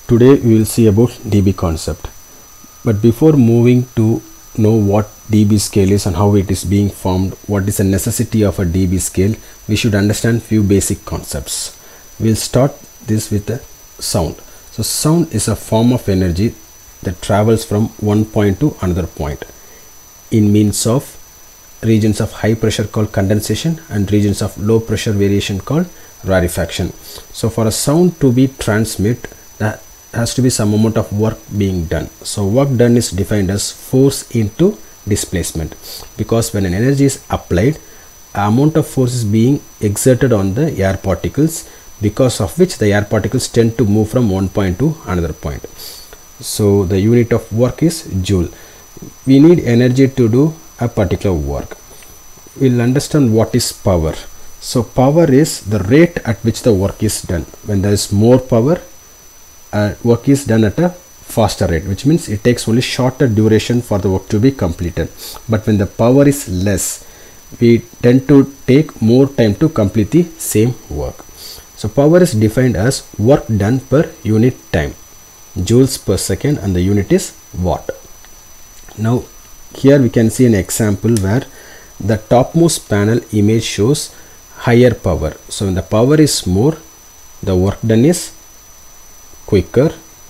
Today we will see about dB concept. But before moving to know what dB scale is and how it is being formed, what is the necessity of a dB scale, we should understand few basic concepts. We'll start this with the sound. So sound is a form of energy that travels from one point to another point in means of regions of high pressure called condensation and regions of low pressure variation called rarefaction. So for a sound to be transmit, that has to be some amount of work being done. So work done is defined as force into displacement, because when an energy is applied, amount of force is being exerted on the air particles, because of which the air particles tend to move from one point to another point. So the unit of work is joule. We need energy to do a particular work. We'll understand what is power. So power is the rate at which the work is done. When there is more power, work is done at a faster rate, which means it takes only shorter duration for the work to be completed. But when the power is less, we tend to take more time to complete the same work. So power is defined as work done per unit time, joules per second, and the unit is watt. Now here we can see an example where the topmost panel image shows higher power. So when the power is more, the work done is quicker.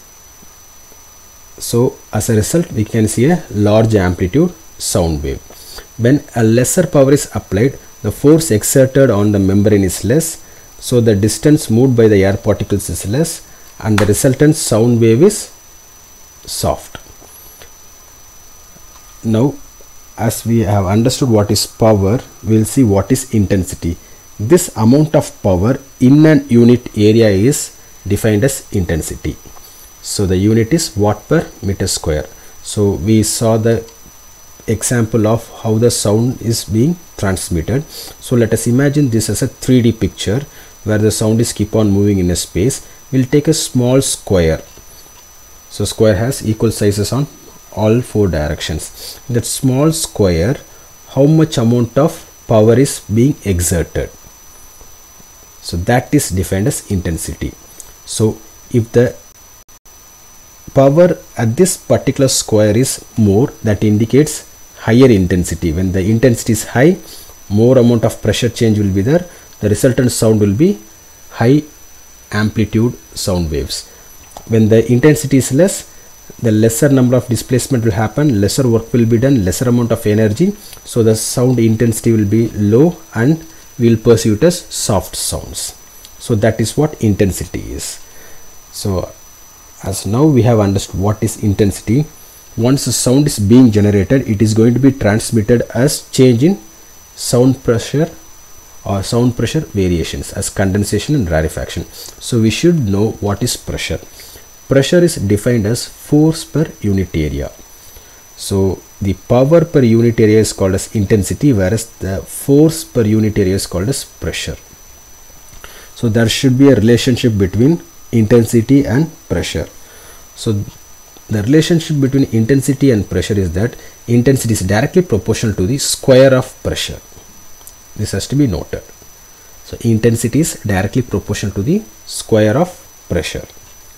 So as a result, we can see a large amplitude sound wave. When a lesser power is applied, the force exerted on the membrane is less, so the distance moved by the air particles is less, and the resultant sound wave is soft. Now as we have understood what is power, we will see what is intensity. This amount of power in an unit area is defined as intensity. So the unit is watt per meter square. So we saw the example of how the sound is being transmitted. So let us imagine this as a 3D picture where the sound is keep on moving in a space. We'll take a small square. So square has equal sizes on all four directions. In that small square, how much amount of power is being exerted? So that is defined as intensity. So if the power at this particular square is more, that indicates higher intensity. When the intensity is high, more amount of pressure change will be there. The resultant sound will be high amplitude sound waves. When the intensity is less, the lesser number of displacement will happen, lesser work will be done, lesser amount of energy. So the sound intensity will be low and we will perceive it as soft sounds. So that is what intensity is. So as now we have understood what is intensity, once a sound is being generated, it is going to be transmitted as change in sound pressure or sound pressure variations as condensation and rarefaction. So we should know what is pressure. Pressure is defined as force per unit area. So the power per unit area is called as intensity, whereas the force per unit area is called as pressure. So there should be a relationship between intensity and pressure. So the relationship between intensity and pressure is that intensity is directly proportional to the square of pressure. This has to be noted. So intensity is directly proportional to the square of pressure.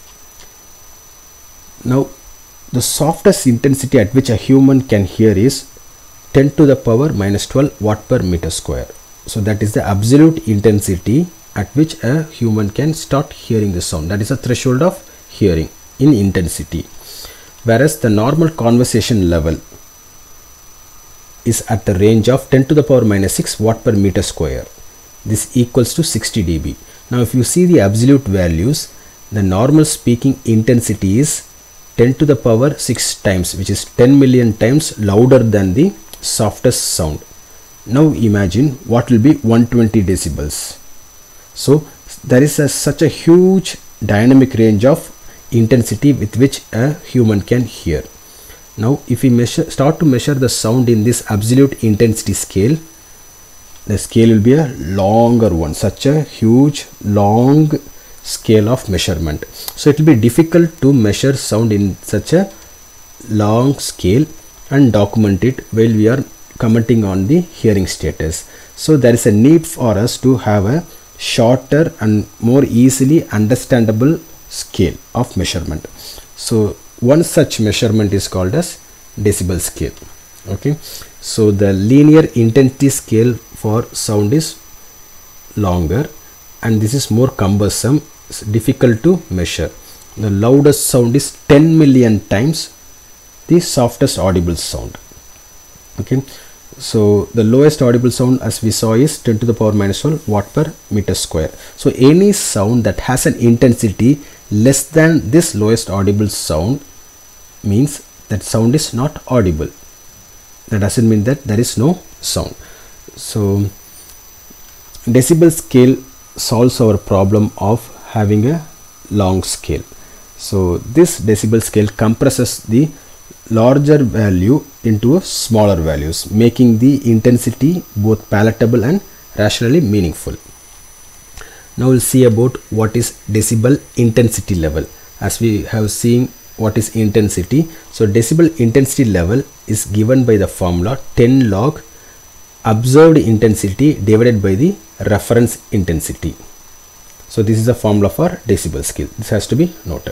Now the softest intensity at which a human can hear is 10 to the power minus 12 watt per meter square. So that is the absolute intensity at which a human can start hearing the sound. That is a threshold of hearing in intensity. Whereas the normal conversation level is at the range of 10 to the power minus 6 watt per meter square. This equals to 60 dB. Now if you see the absolute values, the normal speaking intensity is 10 to the power 6 times, which is 10 million times louder than the softest sound. Now imagine what will be 120 decibels. So there is such a huge dynamic range of intensity with which a human can hear. Now if we start to measure the sound in this absolute intensity scale, the scale will be a longer one, such a huge long scale of measurement. So it will be difficult to measure sound in such a long scale and document it while we are commenting on the hearing status. So there is a need for us to have a shorter and more easily understandable scale of measurement. So one such measurement is called as decibel scale. Okay, so the linear intensity scale for sound is longer, and this is more cumbersome, it's difficult to measure. The loudest sound is 10 million times the softest audible sound. Okay, so the lowest audible sound, as we saw, is 10 to the power minus 12 watt per meter square. So any sound that has an intensity less than this lowest audible sound means that sound is not audible. That doesn't mean that there is no sound. So decibel scale solves our problem of having a long scale. So this decibel scale compresses the larger value into smaller values, making the intensity both palatable and rationally meaningful. Now we'll see about what is decibel intensity level. As we have seen what is intensity, so decibel intensity level is given by the formula 10 log observed intensity divided by the reference intensity. So this is the formula for decibel scale. This has to be noted.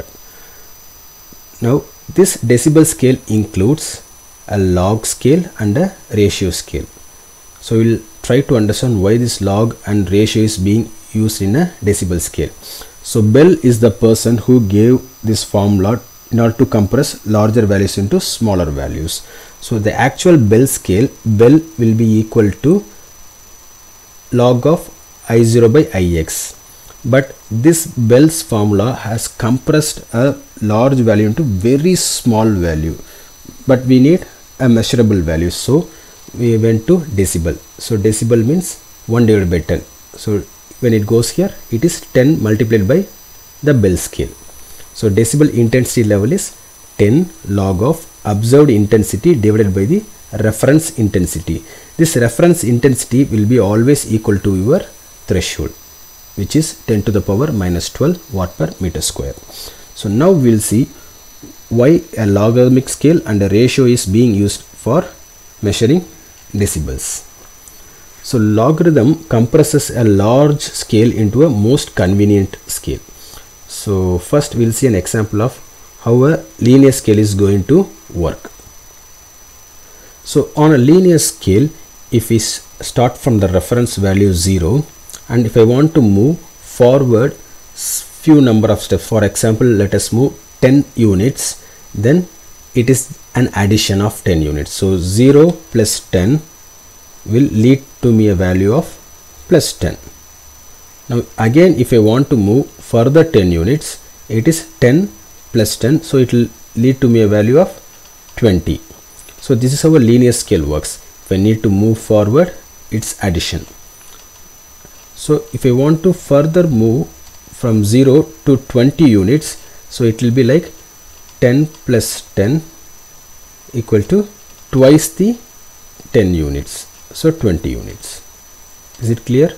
Now this decibel scale includes a log scale and a ratio scale. So we'll try to understand why this log and ratio is being used in a decibel scale. So Bell is the person who gave this formula in order to compress larger values into smaller values. So the actual Bell scale, Bell will be equal to log of I0 by Ix, but this Bell's formula has compressed a large value into very small value, but we need a measurable value, so we went to decibel. So decibel means 1 divided by 10. So when it goes here, it is 10 multiplied by the Bell scale. So decibel intensity level is 10 log of observed intensity divided by the reference intensity. This reference intensity will be always equal to your threshold, which is 10 to the power minus 12 watt per meter square. So now we'll see why a logarithmic scale and a ratio is being used for measuring decibels. So logarithm compresses a large scale into a most convenient scale. So first we'll see an example of how a linear scale is going to work. So on a linear scale, if we start from the reference value 0, and if I want to move forward few number of steps, for example let us move 10 units, then it is an addition of 10 units. So 0 plus 10 will lead to me a value of plus 10. Now again if I want to move further 10 units, it is 10 plus 10, so it will lead to me a value of 20. So this is how a linear scale works. If I need to move forward, it's addition. So if I want to further move from 0 to 20 units, so it will be like 10 plus 10 equal to twice the 10 units, so 20 units. Is it clear?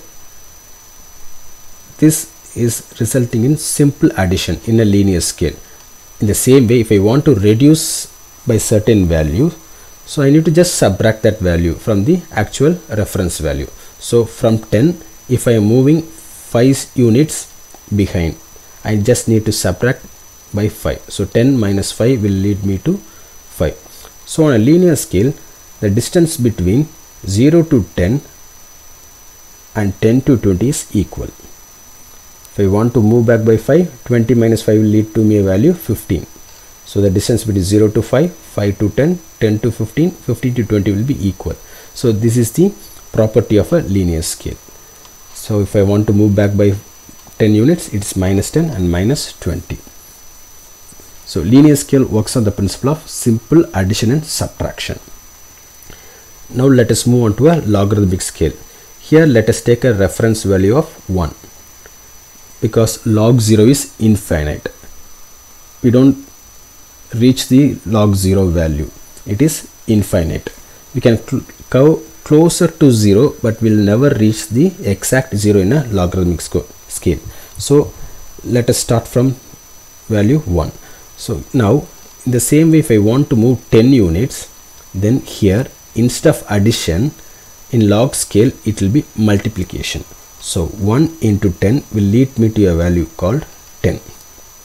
This is resulting in simple addition in a linear scale. In the same way, if I want to reduce by certain value, so I need to just subtract that value from the actual reference value. So from 10, if I am moving 5 units behind, I just need to subtract by 5. So 10 minus 5 will lead me to 5. So on a linear scale, the distance between 0 to 10 and 10 to 20 is equal. If I want to move back by 5, 20 minus 5 will lead to me a value 15. So the distance between 0 to 5, 5 to 10, 10 to 15, 15 to 20 will be equal. So this is the property of a linear scale. So if I want to move back by 10 units, it's minus 10 and minus 20. So linear scale works on the principle of simple addition and subtraction. Now let us move on to a logarithmic scale. Here let us take a reference value of 1, because log 0 is infinite. We don't reach the log 0 value. It is infinite. We can go closer to 0, but will never reach the exact 0 in a logarithmic scale. So let us start from value 1. So now in the same way, if I want to move 10 units, then here instead of addition in log scale, it will be multiplication. So 1 into 10 will lead me to a value called 10.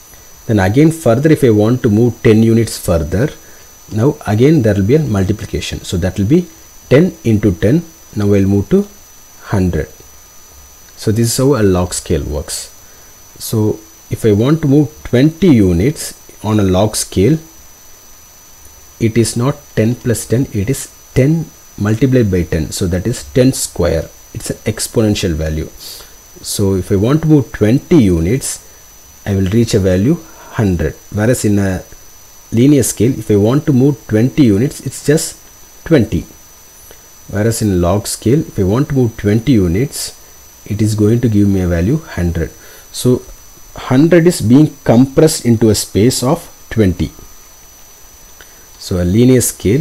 Then again further, if I want to move 10 units further, now again there will be a multiplication. So that will be 10 into 10. Now I will move to 100. So this is how a log scale works. So if I want to move 20 units on a log scale, it is not 10 plus 10, it is 10 multiplied by 10. So that is 10 square. It's an exponential value. So if I want to move 20 units, I will reach a value 100. Whereas in a linear scale, if I want to move 20 units, it's just 20. Whereas in log scale, if I want to move 20 units, it is going to give me a value 100. So 100 is being compressed into a space of 20. So a linear scale,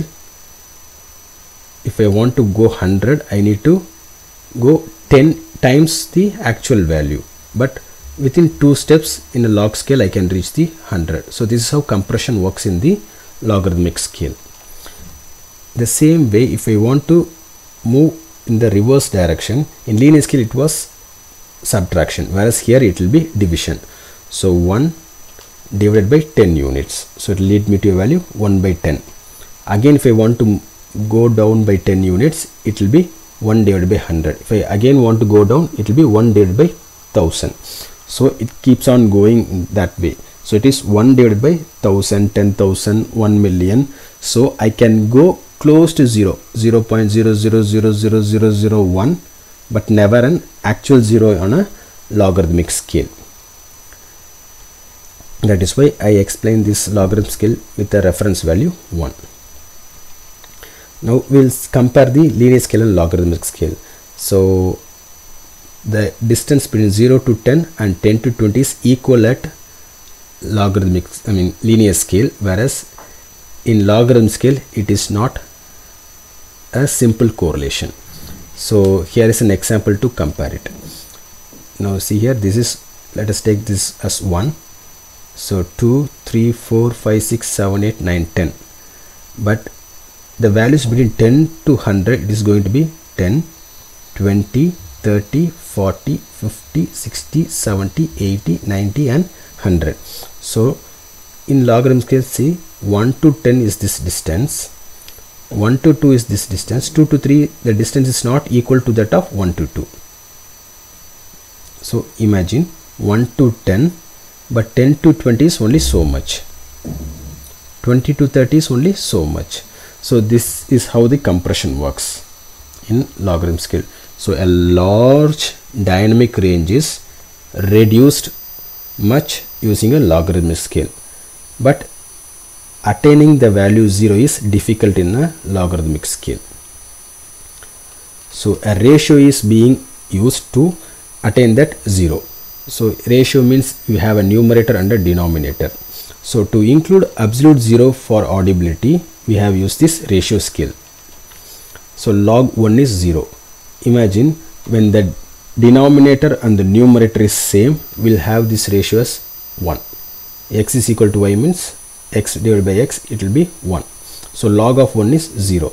if I want to go 100, I need to go 10 times the actual value. But within 2 steps in a log scale, I can reach the 100. So this is how compression works in the logarithmic scale. The same way, if I want to move in the reverse direction, in linear scale it was subtraction, whereas here it will be division. So 1 divided by 10 units. So it will lead me to a value 1 by 10. Again, if I want to go down by 10 units, it will be 1 divided by 100. If I again want to go down, it will be 1 divided by 1000. So it keeps on going that way. So it is 1 divided by 1000, 10,000, 1 million. So I can go close to 0, 0.00000001, but never an actual 0 on a logarithmic scale. That is why I explain this logarithm scale with a reference value 1. Now we'll compare the linear scale and logarithmic scale. So the distance between 0 to 10 and 10 to 20 is equal at linear scale, whereas in logarithm scale it is not a simple correlation. So here is an example to compare it. Now see here, this is, let us take this as 1. So 2, 3, 4, 5, 6, 7, 8, 9, 10. But the values between 10 to 100, it is going to be 10, 20, 30, 40, 50, 60, 70, 80, 90 and 100. So in logarithm scale, see, 1 to 10 is this distance, 1 to 2 is this distance, 2 to 3, the distance is not equal to that of 1 to 2. So imagine 1 to 10, but 10 to 20 is only so much, 20 to 30 is only so much. So this is how the compression works in logarithm scale. So a large dynamic range is reduced much using a logarithmic scale, but attaining the value 0 is difficult in a logarithmic scale. So a ratio is being used to attain that 0. So ratio means you have a numerator and a denominator. So to include absolute 0 for audibility, we have used this ratio scale. So log 1 is 0. Imagine when the denominator and the numerator is same, we'll have this ratio as 1. X is equal to y means x divided by x, it will be 1. So log of 1 is 0.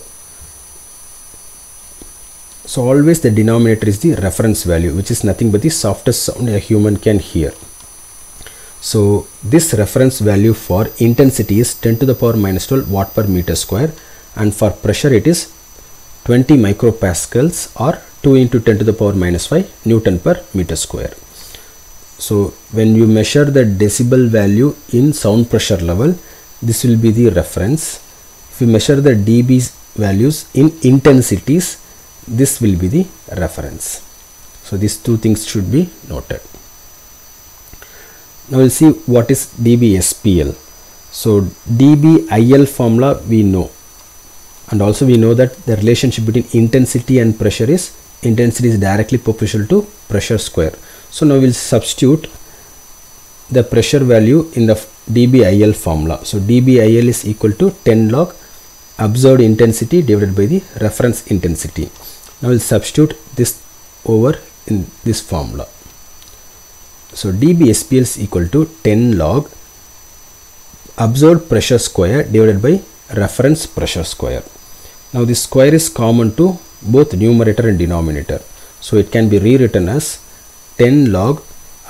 So always the denominator is the reference value, which is nothing but the softest sound a human can hear. So this reference value for intensity is 10 to the power minus 12 watt per meter square, and for pressure it is 20 micropascals or 2 into 10 to the power minus 5 Newton per meter square. So when you measure the decibel value in sound pressure level, this will be the reference. If you measure the dB values in intensities, this will be the reference. So these two things should be noted. Now we'll see what is dBSPL. So dBIL formula we know, and also we know that the relationship between intensity and pressure is intensity is directly proportional to pressure square. So now we'll substitute the pressure value in the dBIL formula. So dBIL is equal to 10 log observed intensity divided by the reference intensity. Now we'll substitute this over in this formula. So dBSPL is equal to 10 log observed pressure square divided by reference pressure square. Now this square is common to both numerator and denominator, so it can be rewritten as 10 log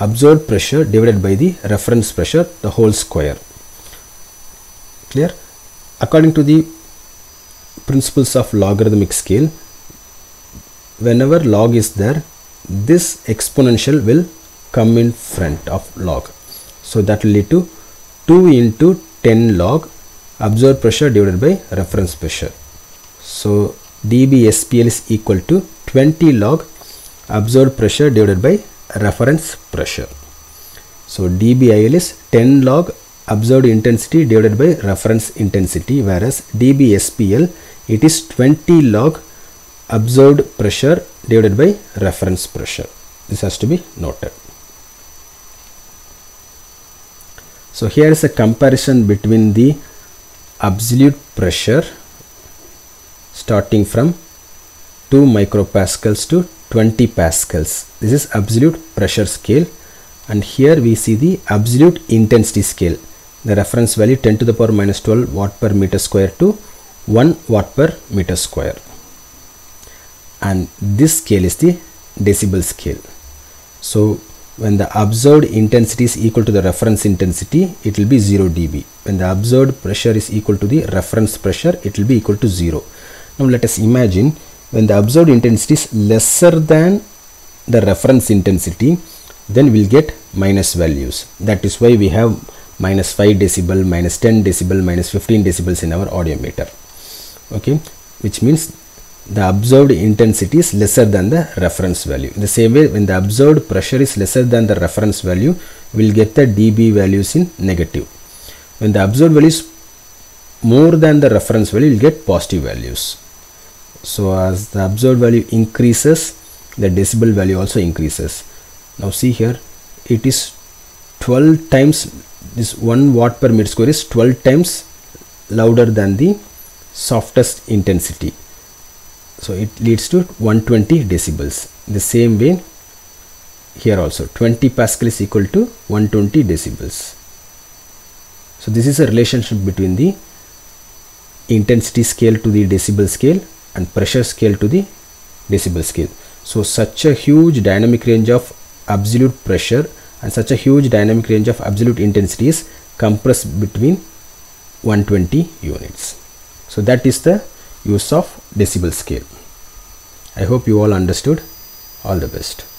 absorbed pressure divided by the reference pressure, the whole square. Clear? According to the principles of logarithmic scale, whenever log is there, this exponential will come in front of log. So that will lead to 2 into 10 log absorbed pressure divided by reference pressure. So dB SPL is equal to 20 log absorbed pressure divided by reference pressure. So dBIL is 10 log absorbed intensity divided by reference intensity, whereas dB SPL it is 20 log absorbed pressure divided by reference pressure. This has to be noted. So here is a comparison between the absolute pressure starting from 2 micropascals to 20 pascals. This is absolute pressure scale, and here we see the absolute intensity scale. The reference value 10 to the power minus 12 watt per meter square to 1 watt per meter square. And this scale is the decibel scale. So when the observed intensity is equal to the reference intensity, it will be 0 dB. When the observed pressure is equal to the reference pressure, it will be equal to 0. Now let us imagine when the observed intensity is lesser than the reference intensity, then we'll get minus values. That is why we have minus 5 decibel, minus 10 decibel, minus 15 decibels in our audiometer. Okay, which means the observed intensity is lesser than the reference value. In the same way, when the observed pressure is lesser than the reference value, we will get the dB values in negative. When the observed value is more than the reference value, you will get positive values. So as the observed value increases, the decibel value also increases. Now see here, it is 12 times, this 1 watt per meter square is 12 times louder than the softest intensity. So it leads to 120 decibels. The same way here also 20 pascal is equal to 120 decibels. So this is a relationship between the intensity scale to the decibel scale and pressure scale to the decibel scale. So such a huge dynamic range of absolute pressure and such a huge dynamic range of absolute intensity is compressed between 120 units. So that is the use of decibel scale. I hope you all understood. All the best.